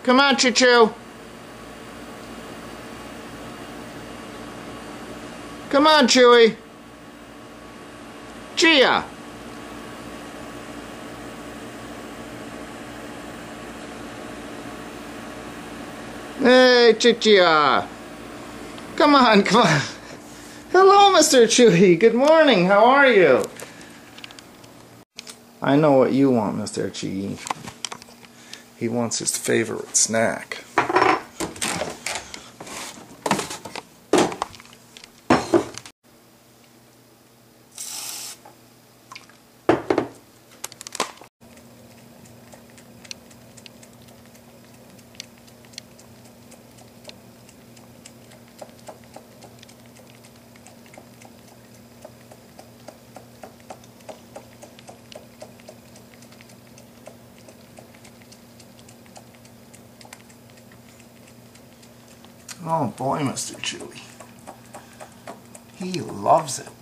Come on, Choo-Choo. Come on, Chewy. Gia. Hey, Gia. Come on, come on. Hello, Mr. Chewy. Good morning. How are you? I know what you want, Mr. Chewy. He wants his favorite snack. Oh boy, Mr. Chewy. He loves it.